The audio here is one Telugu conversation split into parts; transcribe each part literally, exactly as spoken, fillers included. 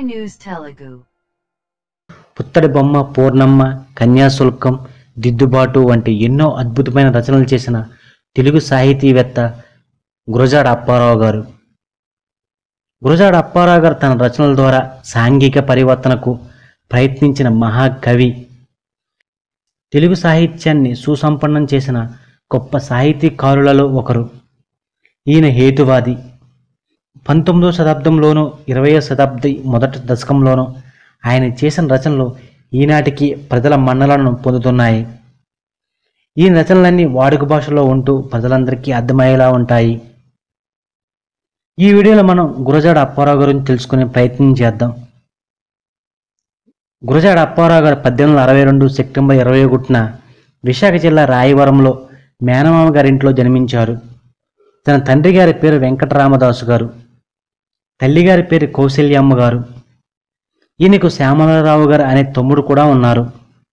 News Telugu. పుత్తడి బొమ్మ, పూర్ణమ్మ, కన్యాశుల్కం, దిద్దుబాటు వంటి ఎన్నో అద్భుతమైన రచనలు చేసిన తెలుగు సాహితీవేత్త గురజాడ అప్పారావు గారు. గురజాడ అప్పారావు గారు తన రచనల ద్వారా సాంఘిక పరివర్తనకు ప్రయత్నించిన మహాకవి. తెలుగు సాహిత్యాన్ని సుసంపన్నం చేసిన గొప్ప సాహితీకారులలో ఒకరు. ఈయన హేతువాది. పంతొమ్మిదవ శతాబ్దంలోనూ ఇరవయో శతాబ్ది మొదటి దశకంలోనూ ఆయన చేసిన రచనలు ఈనాటికి ప్రజల మన్నలను పొందుతున్నాయి. ఈ రచనలన్నీ వాడుక భాషలో ఉంటూ ప్రజలందరికీ అర్థమయ్యేలా ఉంటాయి. ఈ వీడియోలో మనం గురజాడ అప్పారావు గురించి తెలుసుకునే ప్రయత్నం చేద్దాం. గురజాడ అప్పారావు గారు పద్దెనిమిది వందల అరవై రెండు సెప్టెంబర్ ఇరవై ఒకటిన విశాఖ జిల్లా రాయవరంలో మేనమామ గారింట్లో జన్మించారు. తన తండ్రి గారి పేరు వెంకటరామదాసు గారు, తల్లిగారి పేరు కౌశల్యమ్మ గారు. ఈయనకు శ్యామలరావు గారు అనే తమ్ముడు కూడా ఉన్నారు.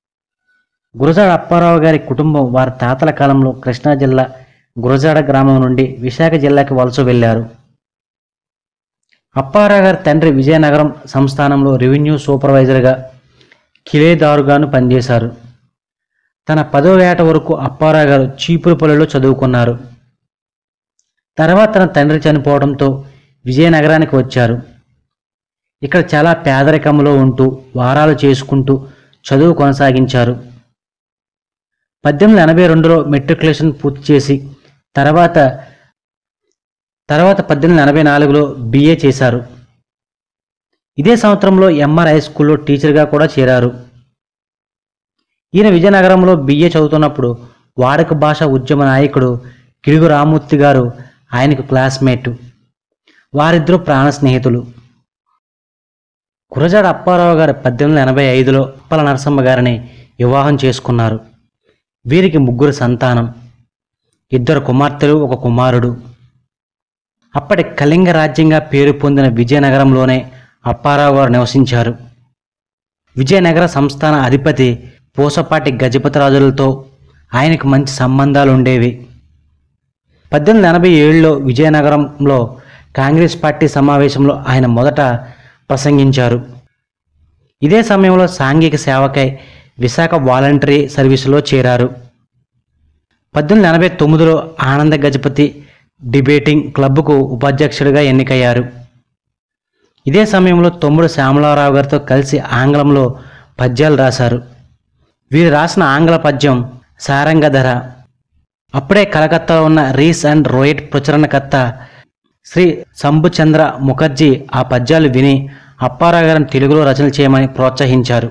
గురజాడ అప్పారావు గారి కుటుంబం వారి తాతల కాలంలో కృష్ణా జిల్లా గురజాడ గ్రామం నుండి విశాఖ జిల్లాకి వలస వెళ్లారు. అప్పారావు గారి తండ్రి విజయనగరం సంస్థానంలో రెవెన్యూ సూపర్వైజర్గా, కిలేదారుగాను పనిచేశారు. తన పదో ఏట వరకు అప్పారావు గారు చీపురుపల్లిలో చదువుకున్నారు. తర్వాత తన తండ్రి చనిపోవడంతో విజయనగరానికి వచ్చారు. ఇక్కడ చాలా పేదరికంలో ఉంటూ వారాలు చేసుకుంటూ చదువు కొనసాగించారు. పద్దెనిమిది వందల ఎనభై రెండులో మెట్రికులేషన్ పూర్తి చేసి తర్వాత తర్వాత పద్దెనిమిది వందల ఎనభై నాలుగులో బిఏ చేశారు. ఇదే సంవత్సరంలో ఎంఆర్ హై స్కూల్లో టీచర్గా కూడా చేరారు. ఈయన విజయనగరంలో బిఏ చదువుతున్నప్పుడు వాడుక భాష ఉద్యమ నాయకుడు గిడుగు రామూర్తి గారు ఆయనకు క్లాస్మేటు. వారిద్దరూ ప్రాణ స్నేహితులు. గురజాడ అప్పారావు గారు పద్దెనిమిది వందల ఎనభై ఐదులో ఉప్పల నరసమ్మ గారిని వివాహం చేసుకున్నారు. వీరికి ముగ్గురు సంతానం, ఇద్దరు కుమార్తెలు, ఒక కుమారుడు. అప్పటి కళింగ రాజ్యంగా పేరు పొందిన విజయనగరంలోనే అప్పారావు గారు నివసించారు. విజయనగర సంస్థాన అధిపతి పూసపాటి గజపతిరాజులతో ఆయనకు మంచి సంబంధాలు ఉండేవి. పద్దెనిమిది వందల ఎనభై ఏడులో విజయనగరంలో కాంగ్రెస్ పార్టీ సమావేశంలో ఆయన మొదట ప్రసంగించారు. ఇదే సమయంలో సాంఘిక సేవకై విశాఖ వాలంటరీ సర్వీసులో చేరారు. పద్దెనిమిది వందల ఎనభై తొమ్మిదిలో ఆనంద గజపతి డిబేటింగ్ క్లబ్కు ఉపాధ్యక్షుడిగా ఎన్నికయ్యారు. ఇదే సమయంలో తమ్ముడు శ్యామలారావు గారితో కలిసి ఆంగ్లంలో పద్యాలు రాశారు. వీరు రాసిన ఆంగ్ల పద్యం సారంగధర. అప్పుడే కలకత్తాలో ఉన్న రీస్ అండ్ రోయట్ ప్రచురణకర్త శ్రీ శంభుచంద్ర ముఖర్జీ ఆ పద్యాలు విని అప్పారావు గారిని తెలుగులో రచన చేయమని ప్రోత్సహించారు.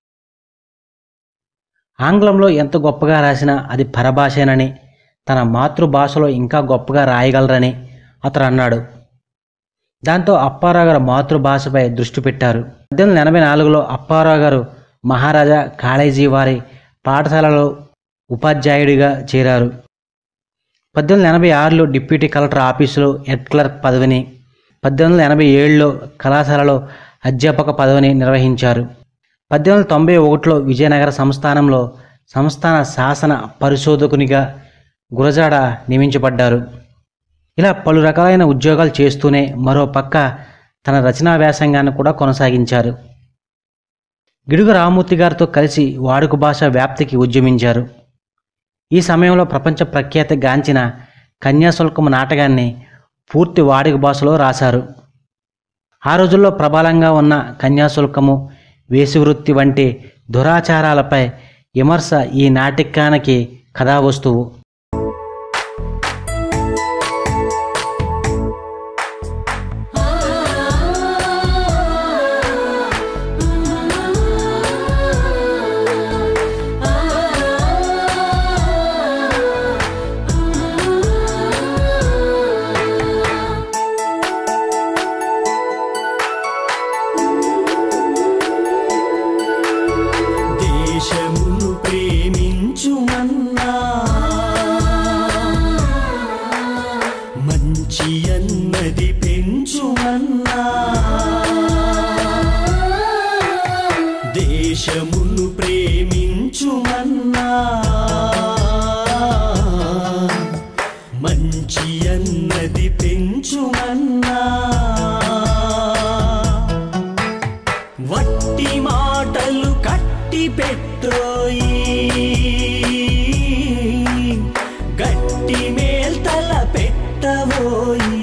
ఆంగ్లంలో ఎంత గొప్పగా రాసినా అది పరభాషేనని, తన మాతృభాషలో ఇంకా గొప్పగా రాయగలరని అతడు అన్నాడు. దాంతో అప్పారావు గారు మాతృభాషపై దృష్టి పెట్టారు. పద్దెనిమిది వందల ఎనభై నాలుగులో అప్పారావు గారు మహారాజా కాళేజీ వారి పాఠశాలలో ఉపాధ్యాయుడిగా చేరారు. పద్దెనిమిది వందల ఎనభై ఆరులో డిప్యూటీ కలెక్టర్ ఆఫీసులో హెడ్ క్లర్క్ పదవిని, పద్దెనిమిది వందల ఎనభై ఏడులో కళాశాలలో అధ్యాపక పదవిని నిర్వహించారు. పద్దెనిమిది వందల తొంభై ఒకటిలో విజయనగర సంస్థానంలో సంస్థాన శాసన పరిశోధకునిగా గురజాడ నియమించబడ్డారు. ఇలా పలు రకాలైన ఉద్యోగాలు చేస్తూనే మరో పక్క తన రచనా వ్యాసంగాన్ని కూడా కొనసాగించారు. గిడుగు రామూర్తి గారితో కలిసి వాడుక భాష వ్యాప్తికి ఉద్యమించారు. ఈ సమయంలో ప్రపంచ ప్రఖ్యాతి గాంచిన కన్యాశుల్కం నాటకాన్ని పూర్తి వాడుక భాషలో రాశారు. ఆ రోజుల్లో ప్రబలంగా ఉన్న కన్యాశుల్కము, వేశ్యవృత్తి వంటి దురాచారాలపై విమర్శ ఈ నాటకానికి కథావస్తువు. దేశమును ప్రేమించుమన్నా, మంచి అన్నది పెంచుమన్నా, దేశమును ప్రేమించుమన్నా, మంచి అన్నది పెంచుమన్నా, మాటలు కట్టి పెట్టోయి గట్టి మేల్తల పెట్టబోయి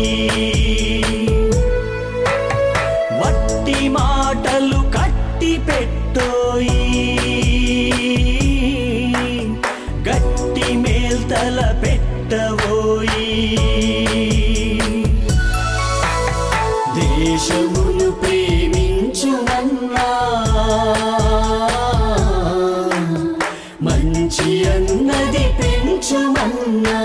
వట్టి మాటలు కట్టి పెట్టోయి గట్టి మేల్తల పెట్టబోయి దేశమును ప్రేమించుమన్నా మంచి అన్నది పెంచుమన్నా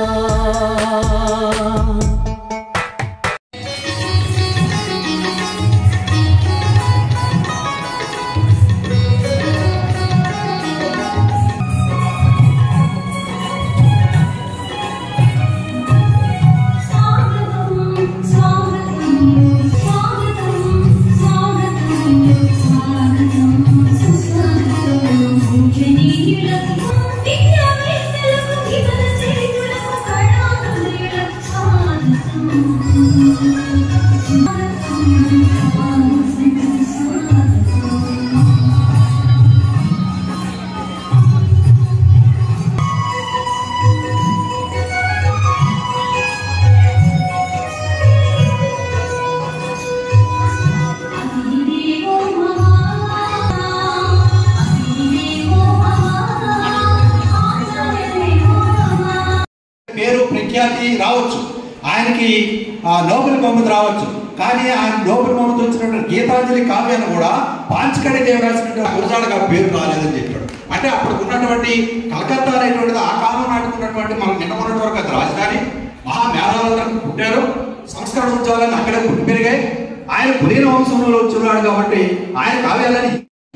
పేరు ప్రఖ్యాతి రావచ్చు, ఆయనకి నోబెల్ బహుమతి రావచ్చు, కానీ ఆ నోబెల్ బహుమతి వచ్చినటువంటి గీతాంజలి కావ్యాన్ని కూడా పాంచకడి దేవి రాసినటువంటి గురజాడగా పేరు రాలేదని చెప్పాడు. అంటే అప్పుడు ఉన్నటువంటి కలకత్తా అనేటువంటిది ఆ కాలం నాటుకున్నటువంటి మనం నిన్న ఉన్నటి వరకు అది రాజధాని, మహా మేధావులందరూ పుట్టారు, సంస్కరణ ఉద్యోగాలను అక్కడే పుట్టి పెరిగాయి. ఆయన కులీన వంశంలో వచ్చినాడు కాబట్టి ఆయన కావ్యాలని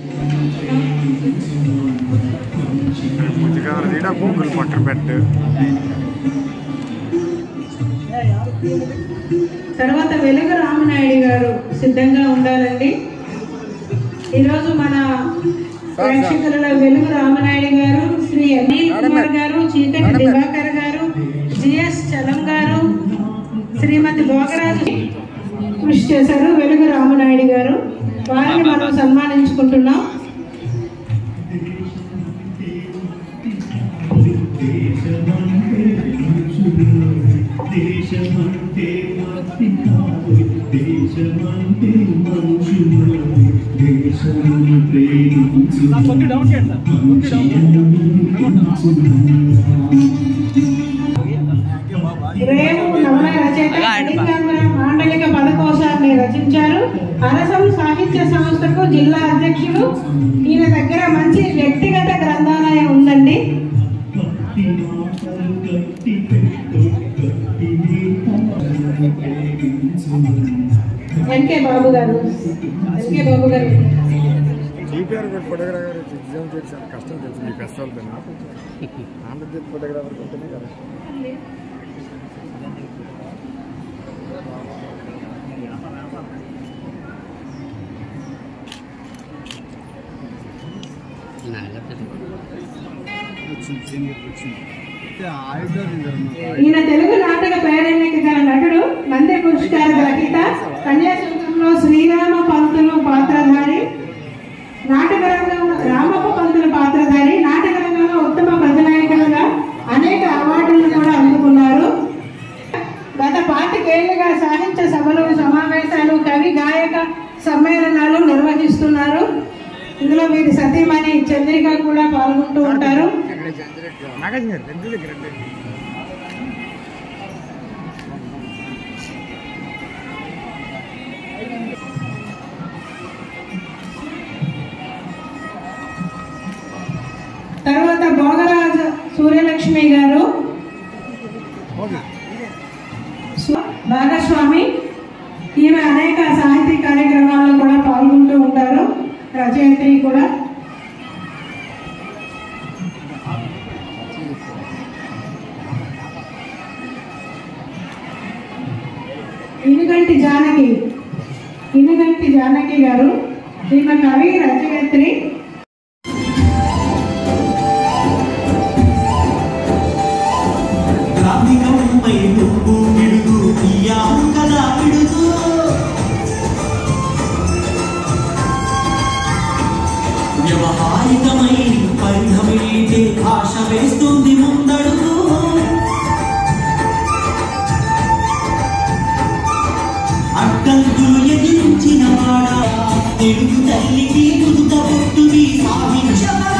గూగుల్ పక్కన పెట్టు. తర్వాత వెలుగు రామనాయుడు గారు సిద్ధంగా ఉండాలండి. ఈరోజు మన ప్రేక్షకులలో వెలుగు రామనాయుడు గారు, శ్రీ అనిల్ కుమార్ గారు, చీకటి దివాకర్ గారు, జిఎస్ చలం గారు, శ్రీమతి భోగరాజు కృషి చేశారు. వెలుగు రామనాయుడు గారు వారిని మనం సన్మానించుకుంటున్నాం. దేశమంటే మట్టి కాదు, దేశమంటే మనుషులు, దేశమును ప్రేమించు రేపు నవల రచయిత మాండలిక పదకోశాన్ని రచించారు. అరసం సాహిత్య సంస్థకు జిల్లా అధ్యక్షుడు. ఈయన దగ్గర మంచి వ్యక్తిగత గ్రంథాలయం ఉందండి. ఎన్కే బాబు గారు ఎన్కే బాబు గారు జీపీఆర్ ఫోటోగ్రాఫర్ ఎగ్జామ్ చేసి కష్టం తెలుసు మీ కష్టాలతో. ఆంధ్రజ్యోతి ఫోటోగ్రాఫర్ ఉంటేనే కదా. ఈయన తెలుగు నాటక ప్రేరణకి గల నటుడు, నంది పురస్కార గ్రహీత, కన్యాశుల్కంలో శ్రీరామ పంతులు పాత్రధారి, నాటక రంగంలో రామప్ప పంతులు పాత్రధారి, నాటక రంగంలో ఉత్తమ ప్రతినాయకులుగా అనేక అవార్డులను కూడా అందుకున్నారు. గత పాతికేళ్లుగా సాహిత్య సభలు, సమావేశాలు, కవి గాయక సమ్మేళనాలు నిర్వహిస్తున్నారు. ఇందులో వీరి సతీమణి చంద్రిక కూడా పాల్గొంటూ ఉంటారు. తర్వాత భోగరాజ సూర్యలక్ష్మి గారు భాగస్వామి. ఈమె అనేక సాహితీ కార్యక్రమాల్లో కూడా పాల్గొంటూ ఉంటారు, రచయిత్రి కూడా. ఇనుగంటి జానకి ఇనుగంటి జానకి గారు, ఈమె కవి, రచయిత్రి. అడ్డంకులు ఎదిరించిన వాడా తెలుగు తల్లికి ముదుట పొట్టుని సాధించవ